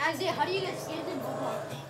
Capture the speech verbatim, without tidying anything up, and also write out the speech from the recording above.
Isaiah, how do you get skins in Roblox?